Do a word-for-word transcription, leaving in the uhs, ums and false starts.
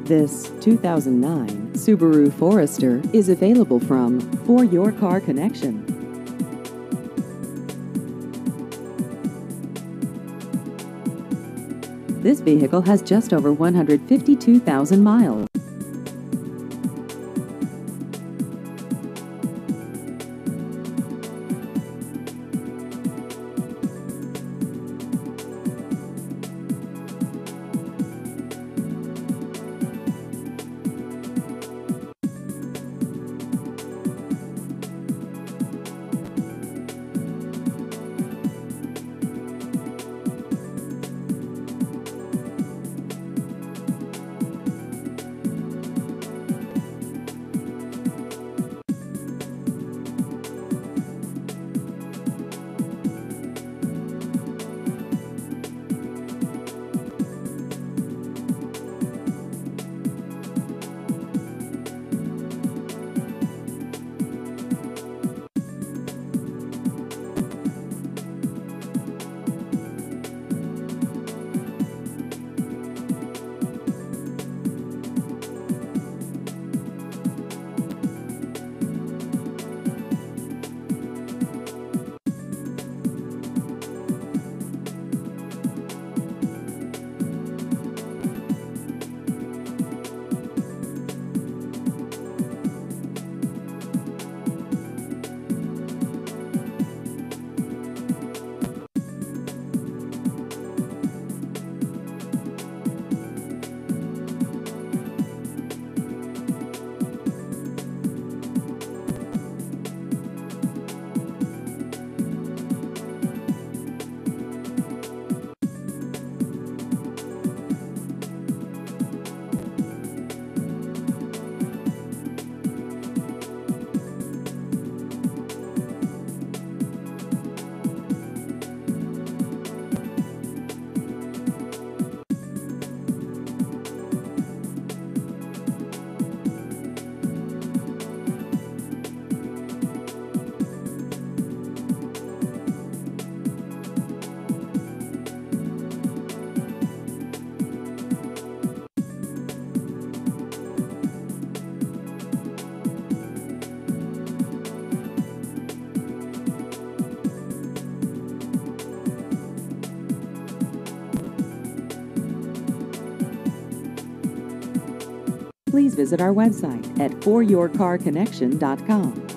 This two thousand nine Subaru Forester is available from For Your Car Connection. This vehicle has just over one hundred fifty-two thousand miles. Please visit our website at for your car connection dot com.